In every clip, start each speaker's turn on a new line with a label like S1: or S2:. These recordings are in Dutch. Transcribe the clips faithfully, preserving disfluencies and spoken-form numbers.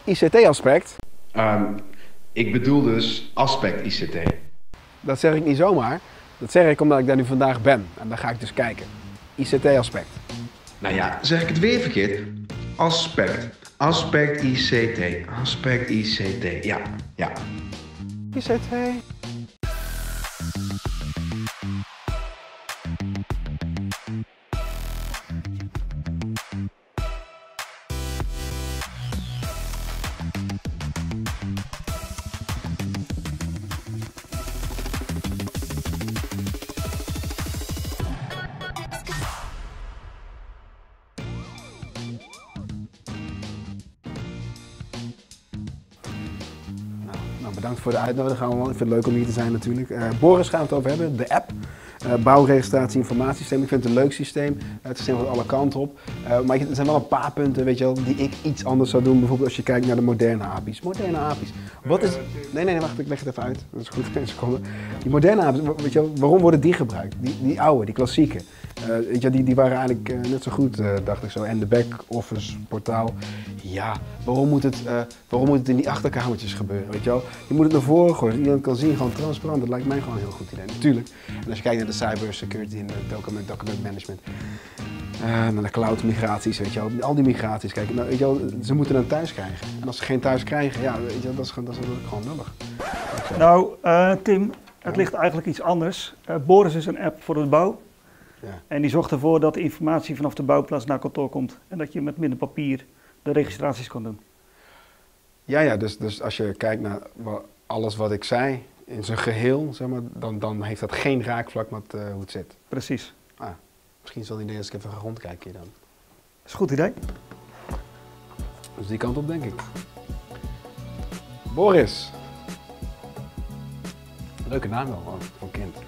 S1: I C T-aspect?
S2: Um, ik bedoel dus aspect I C T.
S1: Dat zeg ik niet zomaar. Dat zeg ik omdat ik daar nu vandaag ben. En daar ga ik dus kijken. I C T-aspect.
S2: Nou ja, zeg ik het weer verkeerd? Aspect. Aspect I C T. Aspect I C T. Ja, ja.
S1: I C T. Nou, bedankt voor de uitnodiging allemaal. Ik vind het leuk om hier te zijn natuurlijk. Uh, Boris gaan we het over hebben, de app. Uh, bouwregistratie informatiesysteem. Ik vind het een leuk systeem. Uh, het systeem gaat alle kanten op. Uh, maar er zijn wel een paar punten, weet je wel, die ik iets anders zou doen. Bijvoorbeeld als je kijkt naar de moderne A P I's. Moderne A P I's. Wat is... Nee, nee, nee, wacht, ik leg het even uit. Dat is goed, een seconde. Die moderne A P I's, weet je wel, waarom worden die gebruikt? Die, die oude, die klassieke. Uh, weet je, die, die waren eigenlijk uh, net zo goed, uh, dacht ik zo. En de back-office portaal. Ja, waarom moet, het, uh, waarom moet het in die achterkamertjes gebeuren, weet je wel? Je moet het naar voren gooien, dat iedereen kan zien, gewoon transparant. Dat lijkt mij gewoon een heel goed idee, natuurlijk. En als je kijkt naar de cybersecurity en de document, document management, uh, naar de cloud migraties, weet je wel. Al die migraties, kijk, nou, weet je wel, ze moeten een thuis krijgen. En als ze geen thuis krijgen, ja, weet je wel, dat is, dat is natuurlijk gewoon lullig.
S3: Nou, uh, Tim, het ligt eigenlijk iets anders. Uh, Boris is een app voor de bouw.
S1: Ja.
S3: En die zorgt ervoor dat de informatie vanaf de bouwplaats naar kantoor komt. En dat je met minder papier de registraties kan doen.
S1: Ja, ja, dus, dus als je kijkt naar wat, alles wat ik zei in zijn geheel, zeg maar, dan, dan heeft dat geen raakvlak met uh, hoe het zit.
S3: Precies.
S1: Ah, misschien zal hij idee als ik even ga rondkijken hier dan.
S3: Dat is een goed idee.
S1: Dus die kant op, denk ik. Boris. Leuke naam wel, man, voor een kind.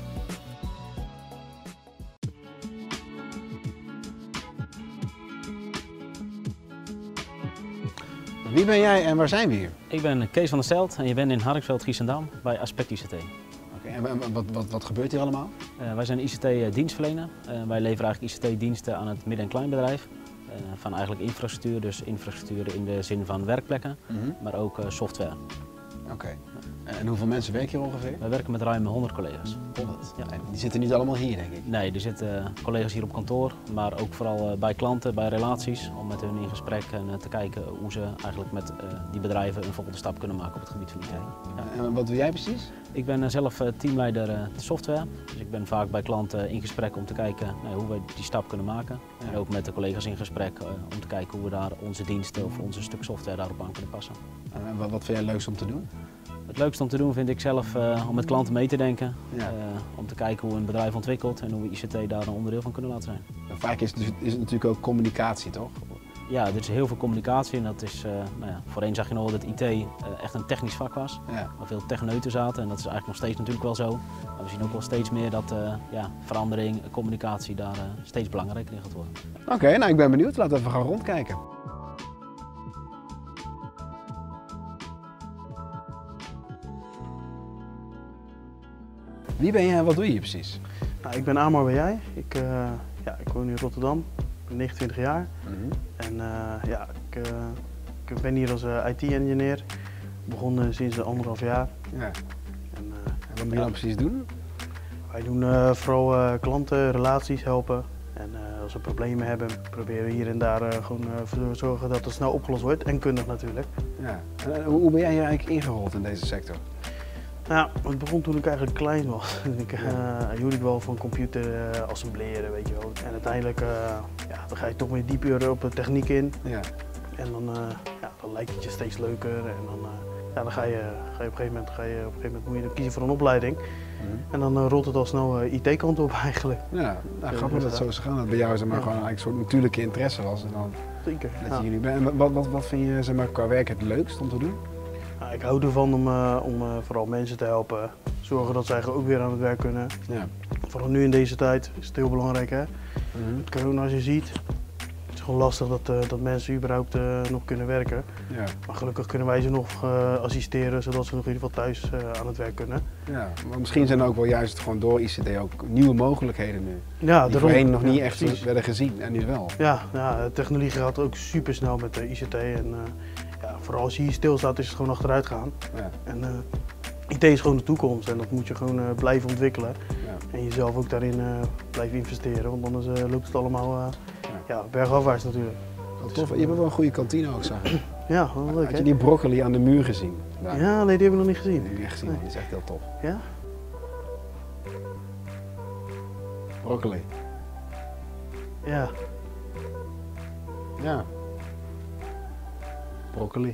S1: Wie ben jij en waar zijn we hier?
S4: Ik ben Kees van der Stelt en je bent in Harksveld, Giessendam bij Aspect I C T.
S1: Oké, okay, en wat, wat, wat gebeurt hier allemaal?
S4: Uh, wij zijn I C T-dienstverlener. Uh, wij leveren eigenlijk I C T-diensten aan het midden- en kleinbedrijf. Uh, van eigenlijk infrastructuur, dus infrastructuur in de zin van werkplekken, mm-hmm. maar ook uh, software.
S1: Oké. Okay. En hoeveel mensen werken hier ongeveer?
S4: Wij werken met ruim honderd collega's.
S1: honderd? Ja. En die zitten niet allemaal hier, denk ik?
S4: Nee, er zitten collega's hier op kantoor, maar ook vooral bij klanten, bij relaties, om met hun in gesprek en te kijken hoe ze eigenlijk met die bedrijven een volgende stap kunnen maken op het gebied van I T.
S1: Ja. En wat doe jij precies?
S4: Ik ben zelf teamleider software, dus ik ben vaak bij klanten in gesprek om te kijken nou, hoe we die stap kunnen maken. Ja. En ook met de collega's in gesprek om te kijken hoe we daar onze diensten of onze stuk software daarop aan kunnen passen.
S1: En wat, wat vind jij het leukst om te doen?
S4: Het leukste om te doen vind ik zelf uh, om met klanten mee te denken,
S1: ja. uh, om
S4: te kijken hoe een bedrijf ontwikkelt en hoe we I C T daar een onderdeel van kunnen laten zijn.
S1: En vaak is het, is het natuurlijk ook communicatie, toch?
S4: Ja, er is heel veel communicatie en dat is, uh, nou ja, voorheen zag je nog dat I T uh, echt een technisch vak was, ja. waar veel techneuten zaten en dat is eigenlijk nog steeds natuurlijk wel zo. Maar we zien ook wel steeds meer dat uh, ja, verandering, communicatie daar uh, steeds belangrijker in gaat worden.
S1: Oké, okay, nou ik ben benieuwd, laten we even gaan rondkijken. Wie ben jij en wat doe je hier precies?
S5: Nou, ik ben Amar, ben jij. Ik, uh, ja, ik woon in Rotterdam, ik ben negenentwintig jaar. Mm-hmm. En uh, ja, ik, uh, ik ben hier als uh, I T-engineer. Begonnen sinds uh, anderhalf jaar.
S1: Ja. En, uh, en wat moet je dan precies doen?
S5: Wij doen uh, vooral uh, klanten, relaties helpen. En uh, als we problemen hebben, proberen we hier en daar uh, gewoon uh, voor zorgen dat het snel opgelost wordt. En kundig natuurlijk.
S1: Ja. En, uh, hoe ben jij hier eigenlijk ingerold in deze sector?
S5: Nou, het begon toen ik eigenlijk klein was. ik uh, hield ik wel van computer uh, assembleren, weet je wel. En uiteindelijk uh, ja, dan ga je toch meer dieper op de techniek in.
S1: Ja.
S5: En dan, uh, ja, dan lijkt het je steeds leuker. En dan, uh, ja, dan ga je, ga je op een gegeven moment, ga je, op een gegeven moment moet je dan kiezen voor een opleiding. Mm-hmm. En dan uh, rolt het al snel uh, I T-kant op eigenlijk.
S1: Ja, nou, grappig dat het zo is gegaan. Dat bij jou zeg maar, ja. gewoon eigenlijk een soort natuurlijke interesse was. En dan
S5: Zeker.
S1: Dat
S5: ja.
S1: je nu bent. En wat, wat, wat vind je zeg maar, qua werk het leukst om te doen?
S5: Nou, ik hou ervan om, uh, om uh, vooral mensen te helpen, zorgen dat zij ook weer aan het werk kunnen.
S1: Ja.
S5: Vooral nu in deze tijd is het heel belangrijk, hè? Mm-hmm. Met corona, als je ziet, het is gewoon lastig dat, uh, dat mensen überhaupt uh, nog kunnen werken.
S1: Ja.
S5: Maar gelukkig kunnen wij ze nog uh, assisteren, zodat ze nog in ieder geval thuis uh, aan het werk kunnen.
S1: Ja, maar misschien zijn er ook wel juist gewoon door I C T ook nieuwe mogelijkheden nu.
S5: Ja,
S1: die
S5: daarom,
S1: voorheen nog niet
S5: ja,
S1: echt werden gezien en nu wel.
S5: Ja, ja, de technologie gaat ook super snel met de I C T en uh, ja, vooral als je hier stilstaat is het gewoon achteruit gaan.
S1: Ja.
S5: En uh, I T is gewoon de toekomst en dat moet je gewoon uh, blijven ontwikkelen.
S1: Ja.
S5: En jezelf ook daarin uh, blijven investeren, want anders uh, loopt het allemaal uh, ja. Ja, bergafwaarts natuurlijk.
S1: Wat tof. Je hebt wel een goede kantine ook, zag ik.
S5: Ja, wel leuk.
S1: Had je
S5: hè?
S1: die broccoli aan de muur gezien? Daar.
S5: Ja, nee, die heb ik nog niet gezien.
S1: Die heb ik echt gezien,
S5: Nee.
S1: die is echt heel tof.
S5: Ja?
S1: Broccoli.
S5: Ja.
S1: Ja. Broccoli.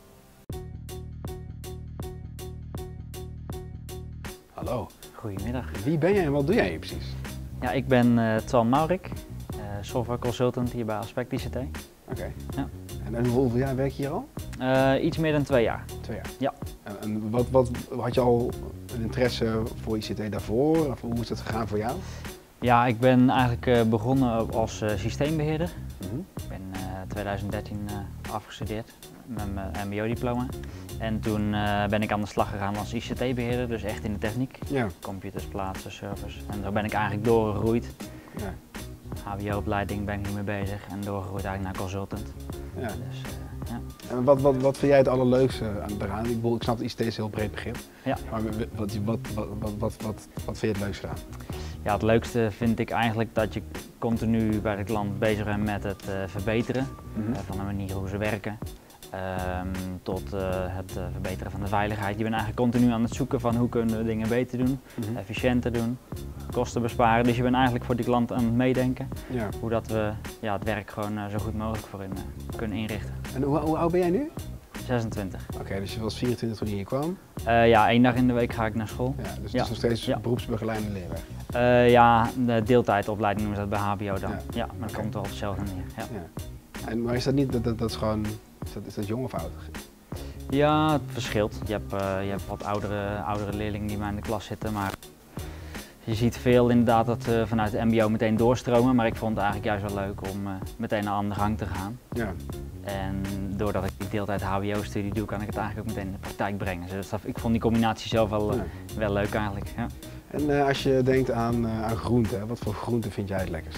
S1: Hallo.
S6: Goedemiddag.
S1: Wie ben jij en wat doe jij hier precies?
S6: Ja, ik ben uh, Twan Maurik, uh, software consultant hier bij Aspect I C T.
S1: Oké. Okay.
S6: Ja.
S1: En, en hoeveel jaar werk je hier al?
S6: Uh, iets meer dan twee jaar.
S1: Twee jaar?
S6: Ja.
S1: En, en wat, wat, had je al een interesse voor I C T daarvoor? Of hoe is het gegaan voor jou?
S6: Ja, ik ben eigenlijk uh, begonnen als uh, systeembeheerder.
S1: Mm-hmm.
S6: Ik ben in uh, twintig dertien uh, afgestudeerd met mijn M B O-diploma. En toen uh, ben ik aan de slag gegaan als I C T-beheerder, dus echt in de techniek.
S1: Ja.
S6: Computers, plaatsen, servers. En zo ben ik eigenlijk doorgegroeid.
S1: Ja.
S6: H B O-opleiding ben ik nu mee bezig en doorgegroeid eigenlijk naar consultant.
S1: Ja.
S6: Dus, uh, ja.
S1: En wat, wat, wat vind jij het allerleukste aan eraan? Ik, bedoel, ik snap dat I C T is een heel breed begrip.
S6: Ja.
S1: Maar wat, wat, wat, wat, wat, wat, wat vind je het leukste aan?
S6: Ja, het leukste vind ik eigenlijk dat je continu bij het klant bezig bent met het uh, verbeteren
S1: Mm-hmm.
S6: uh, van de manier hoe ze werken. Um, tot uh, het uh, verbeteren van de veiligheid. Je bent eigenlijk continu aan het zoeken van hoe kunnen we dingen beter doen,
S1: Mm-hmm.
S6: efficiënter doen, kosten besparen. Dus je bent eigenlijk voor die klant aan het meedenken
S1: Ja.
S6: hoe dat we ja, het werk gewoon uh, zo goed mogelijk voor hen uh, kunnen inrichten.
S1: En hoe, hoe oud ben jij nu?
S6: zesentwintig.
S1: Oké, okay, dus je was vierentwintig toen je hier kwam.
S6: Uh, ja, één dag in de week ga ik naar school.
S1: Ja, dus
S6: Ja.
S1: het is nog steeds
S6: Ja.
S1: beroepsbegeleidende leerweg.
S6: Uh, ja, de deeltijdopleiding noemen ze dat bij H B O dan.
S1: Ja.
S6: Ja, maar dat
S1: Oké.
S6: komt wel op hetzelfde neer. Ja.
S1: Ja. En, maar is dat niet, dat, dat, dat is gewoon, is dat, is dat jong of oud?
S6: Ja, het verschilt. Je hebt, uh, je hebt wat oudere, oudere leerlingen die bij in de klas zitten, maar je ziet veel inderdaad dat uh, vanuit de M B O meteen doorstromen, maar ik vond het eigenlijk juist wel leuk om uh, meteen aan de gang te gaan.
S1: Ja.
S6: En doordat ik die deeltijd H B O-studie doe, kan ik het eigenlijk ook meteen in de praktijk brengen. Dus dat, ik vond die combinatie zelf wel, uh,
S1: Ja.
S6: wel leuk eigenlijk. Ja.
S1: En uh, als je denkt aan, uh, aan groenten, wat voor groenten vind jij het lekkerst?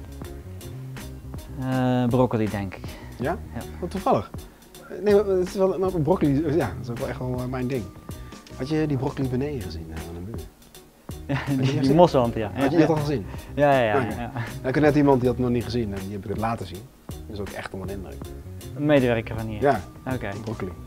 S6: Uh, broccoli denk ik.
S1: Ja?
S6: Ja.
S1: Wat toevallig. Nee, maar het is wel, maar broccoli, ja, dat is ook wel echt wel uh, mijn ding. Had je die broccoli beneden gezien uh, aan de muur?
S6: Ja,
S1: je
S6: die, die
S1: gezien?
S6: moshand, ja.
S1: Had je dat al gezien?
S6: Ja, ja, ja.
S1: Oké.
S6: ja.
S1: Nou, ik heb net iemand die had het nog niet gezien en die heb ik het laten zien. Dat is ook echt onder de indruk.
S6: Een medewerker van hier.
S1: Ja,
S6: Oké.
S1: broccoli.